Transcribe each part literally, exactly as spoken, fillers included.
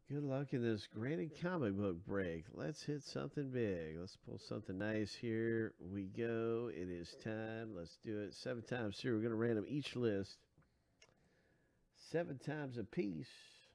Good luck in this graded comic book break. Let's hit something big. Let's pull something nice. Here we go. It is time. Let's do it seven times through. We're going to random each list seven times a piece.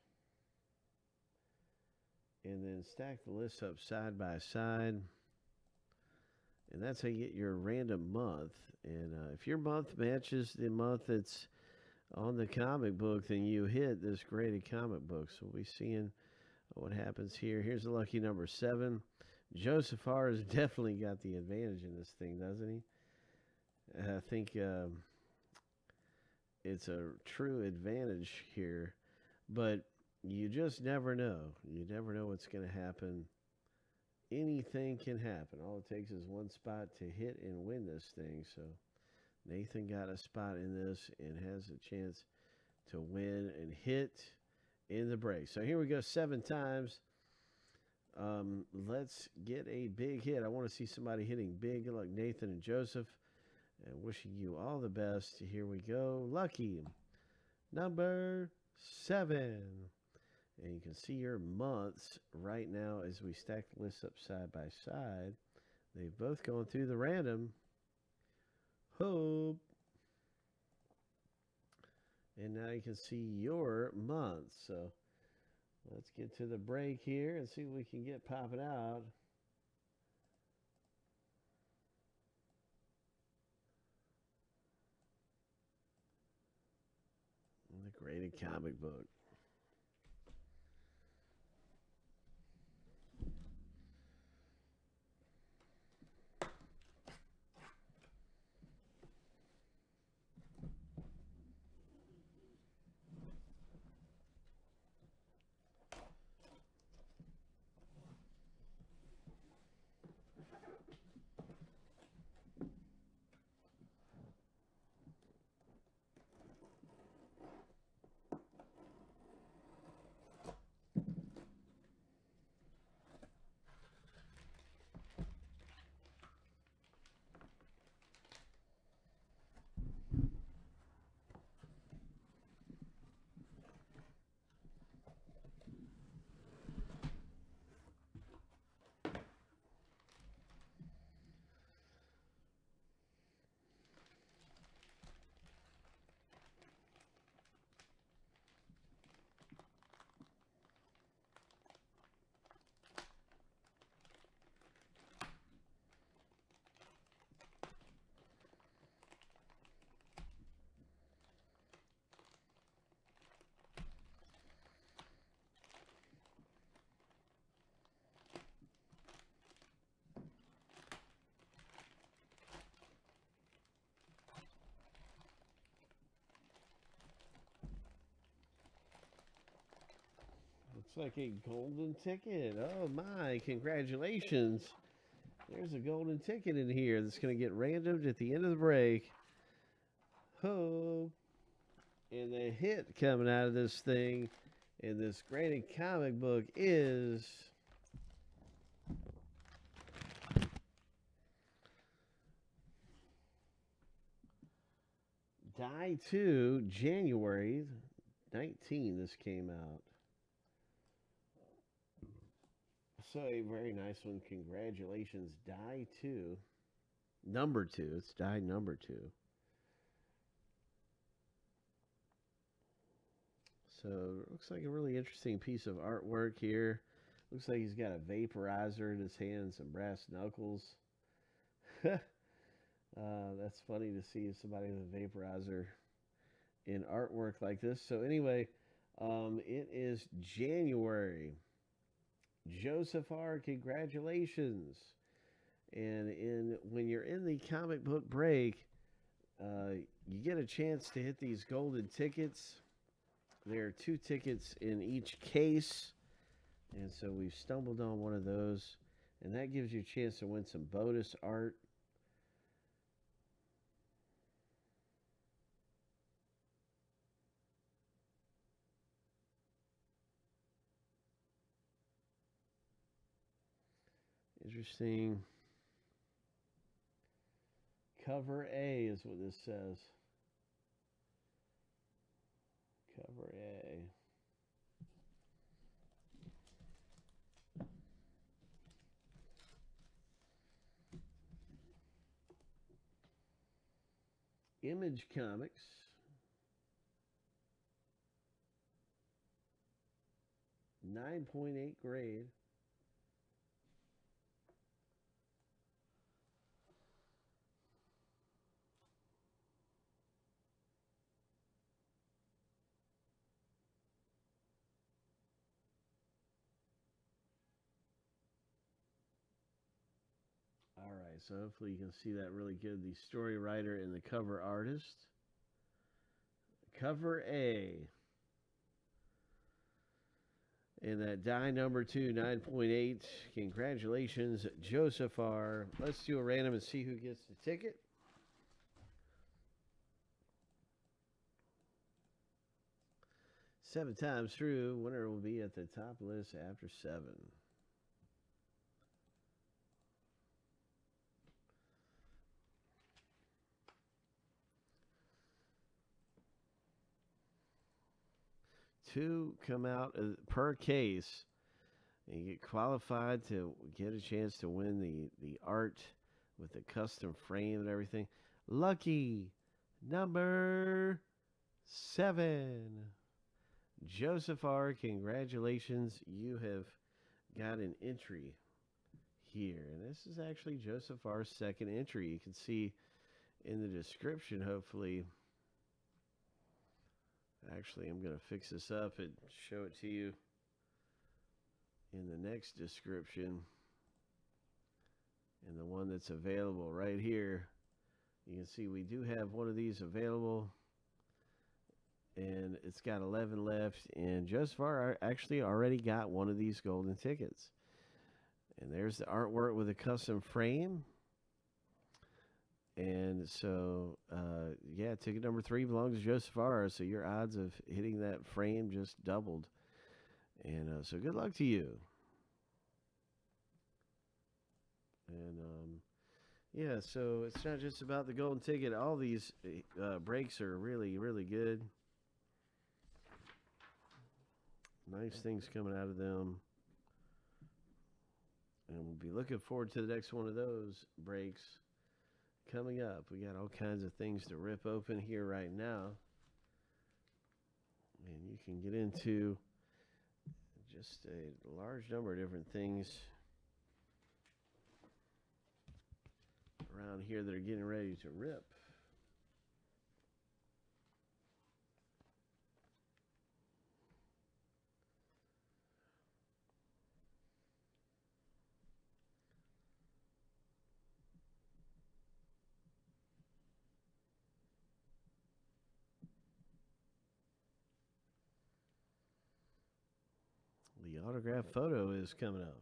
And then stack the lists up side by side. And that's how you get your random month. And uh, if your month matches the month that's on the comic book, then you hit this graded comic book. So we'll be seeing what happens here. Here's the lucky number seven. Joseph R. has definitely got the advantage in this thing, doesn't he? I think um, it's a true advantage here. But you just never know. You never know what's going to happen. Anything can happen. All it takes is one spot to hit and win this thing. So Nathan got a spot in this and has a chance to win and hit in the break. So here we go, seven times. Um, let's get a big hit. I want to see somebody hitting big. Good luck, Nathan and Joseph. And wishing you all the best. Here we go. Lucky number seven. And you can see your months right now as we stack the lists up side by side. They've both gone through the random. Hope. And now you can see your months. So let's get to the break here and see what we can get popping out. The graded comic book. Looks like a golden ticket. Oh my, congratulations. There's a golden ticket in here that's going to get randomed at the end of the break. Ho. And the hit coming out of this thing in this graded comic book is Die two, January nineteenth. This came out. So a very nice one. Congratulations, Die two. Number two. It's Die number two. So it looks like a really interesting piece of artwork here. Looks like he's got a vaporizer in his hand, some brass knuckles. uh, that's funny to see somebody with a vaporizer in artwork like this. So anyway, um, it is January. Joseph R., congratulations. And in when you're in the comic book break, uh, you get a chance to hit these golden tickets. There are two tickets in each case. And so we've stumbled on one of those. And that gives you a chance to win some bonus art. Interesting. Cover A is what this says. Cover A. Image Comics. nine point eight grade. All right, so hopefully you can see that really good. The story writer and the cover artist. Cover A. And that die number two, nine point eight. Congratulations, Joseph R. Let's do a random and see who gets the ticket. Seven times through. Winner will be at the top list after seven. Two come out per case. And you get qualified to get a chance to win the, the art with the custom frame and everything. Lucky number seven. Joseph R., congratulations. You have got an entry here. And this is actually Joseph R.'s second entry. You can see in the description, hopefully. Actually, I'm going to fix this up and show it to you in the next description. And the one that's available right here. You can see we do have one of these available. And it's got eleven left. And Joseph R. actually already got one of these golden tickets. And there's the artwork with a custom frame. And so, uh, yeah, ticket number three belongs to Joseph R. So your odds of hitting that frame just doubled. And uh, so good luck to you. And, um, yeah, so it's not just about the golden ticket. All these uh, breaks are really, really good. Nice things coming out of them. And we'll be looking forward to the next one of those breaks coming up. We got all kinds of things to rip open here right now. And you can get into just a large number of different things around here that are getting ready to rip. The autograph photo is coming up.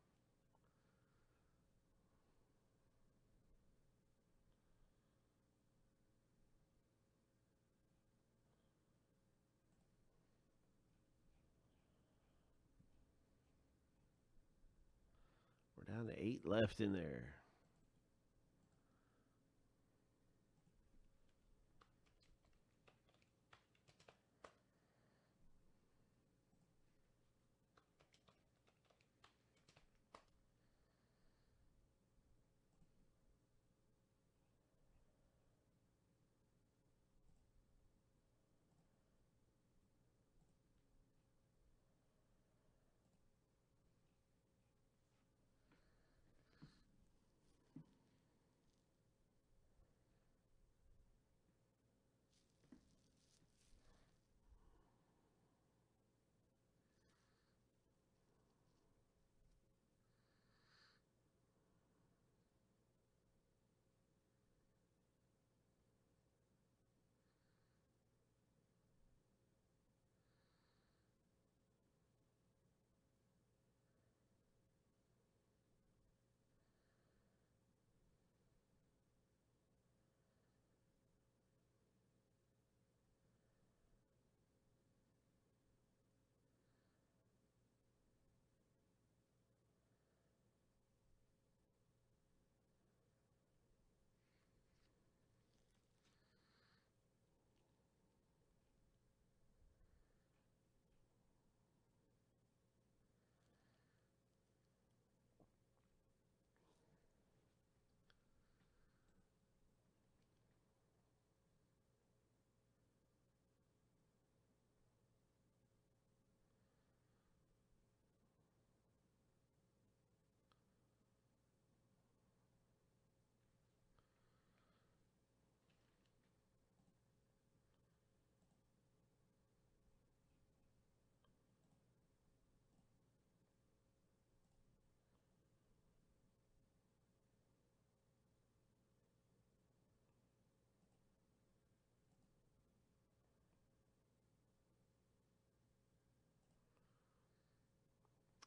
We're down to eight left in there.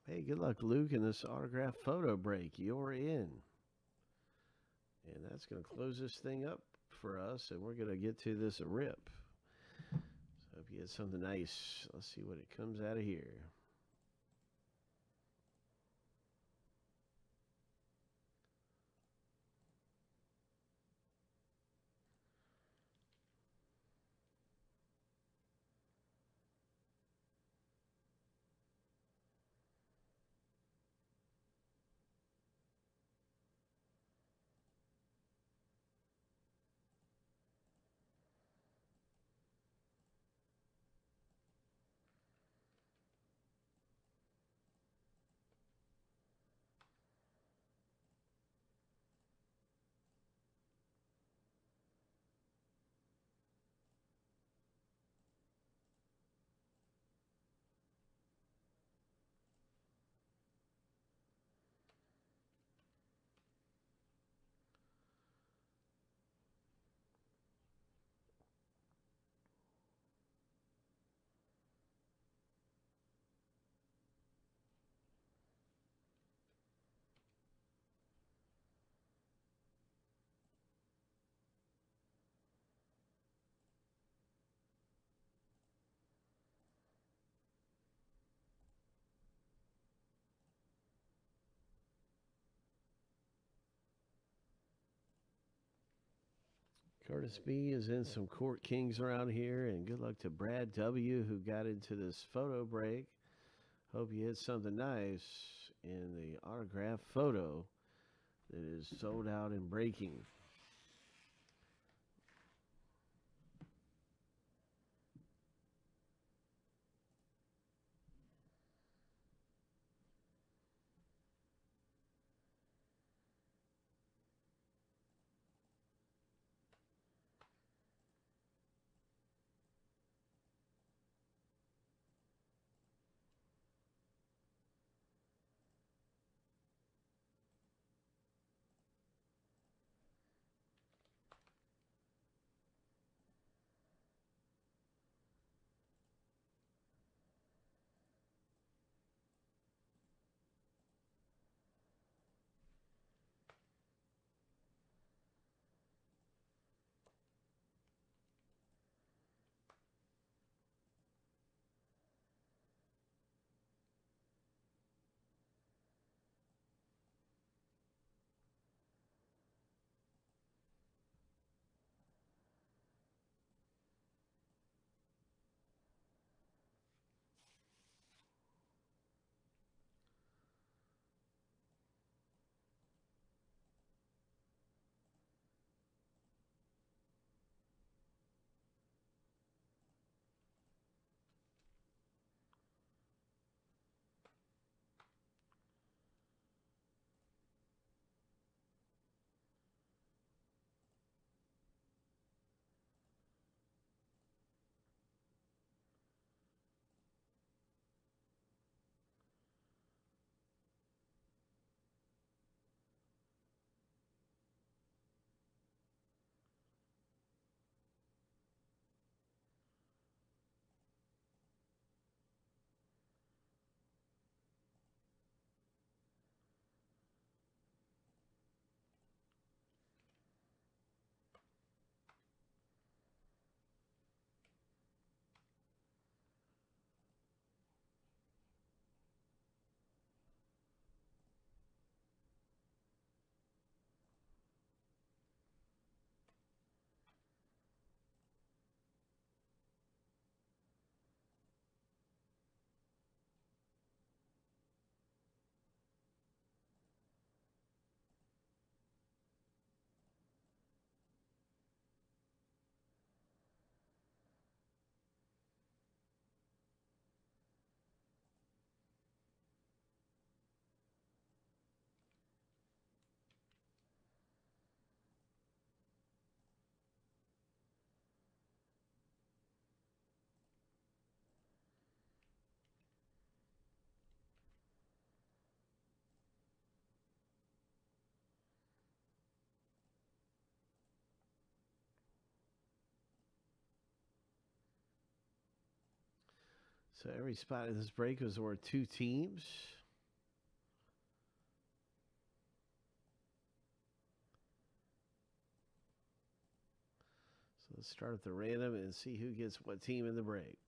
Hey, good luck, Luke, in this autograph photo break. You're in. And that's going to close this thing up for us, and we're going to get to this rip. So hope you get something nice. Let's see what it comes out of here. Curtis B is in some Court Kings around here, and good luck to Brad W, who got into this photo break. Hope you hit something nice in the autograph photo that is sold out and breaking. So every spot in this break was worth two teams. Let's start at the random and see who gets what team in the break.